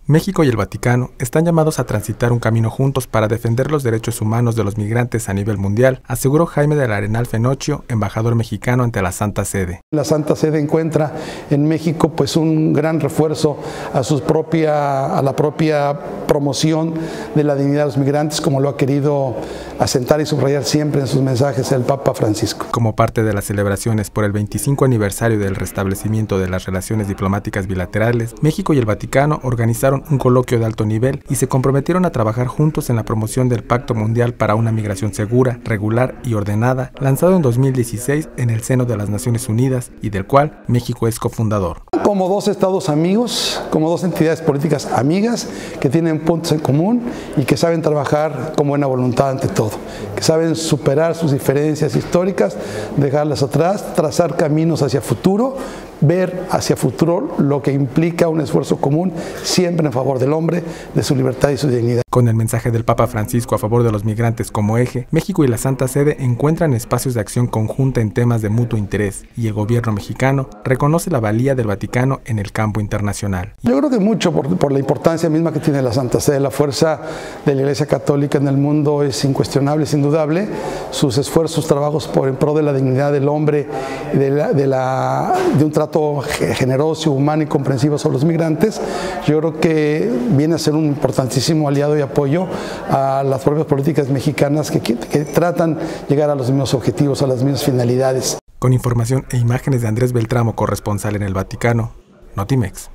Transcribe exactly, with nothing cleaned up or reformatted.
México y el Vaticano están llamados a transitar un camino juntos para defender los derechos humanos de los migrantes a nivel mundial, aseguró Jaime del Arenal Fenochio, embajador mexicano ante la Santa Sede. La Santa Sede encuentra en México pues un gran refuerzo a, su propia, a la propia promoción de la dignidad de los migrantes, como lo ha querido asentar y subrayar siempre en sus mensajes el Papa Francisco. Como parte de las celebraciones por el veinticinco aniversario del restablecimiento de las relaciones diplomáticas bilaterales, México y el Vaticano organizaron un coloquio de alto nivel y se comprometieron a trabajar juntos en la promoción del Pacto Mundial para una Migración Segura, Regular y Ordenada, lanzado en dos mil dieciséis en el seno de las Naciones Unidas y del cual México es cofundador. Como dos estados amigos, como dos entidades políticas amigas que tienen puntos en común y que saben trabajar con buena voluntad ante todo, que saben superar sus diferencias históricas, dejarlas atrás, trazar caminos hacia futuro, ver hacia futuro lo que implica un esfuerzo común siempre en favor del hombre, de su libertad y su dignidad. Con el mensaje del Papa Francisco a favor de los migrantes como eje, México y la Santa Sede encuentran espacios de acción conjunta en temas de mutuo interés y el gobierno mexicano reconoce la valía del Vaticano en el campo internacional. Yo creo que mucho por, por la importancia misma que tiene la Santa Sede. La fuerza de la Iglesia Católica en el mundo es incuestionable, es indudable. Sus esfuerzos, sus trabajos por en pro de la dignidad del hombre, de, la, de, la, de un trato generoso, humano y comprensivo sobre los migrantes, yo creo que viene a ser un importantísimo aliado y apoyo a las propias políticas mexicanas que, que, que tratan de llegar a los mismos objetivos, a las mismas finalidades. Con información e imágenes de Andrés Beltramo, corresponsal en el Vaticano, Notimex.